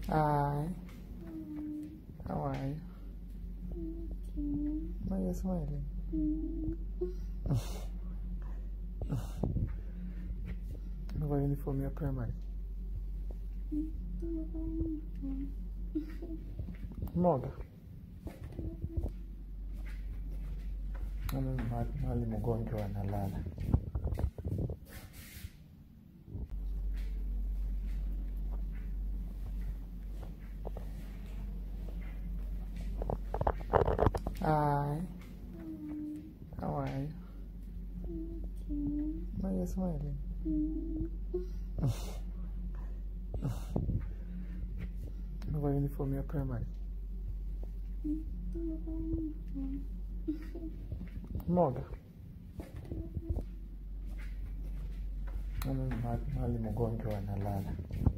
Hi. How are you? Why are you smiling? Umevaa uniform ya primary? Moga? Mahali mgonjwa analala. Hi. How are you? Why are you smiling? Umevaa uniform ya primary? Moga? Mahali mgonjwa analala.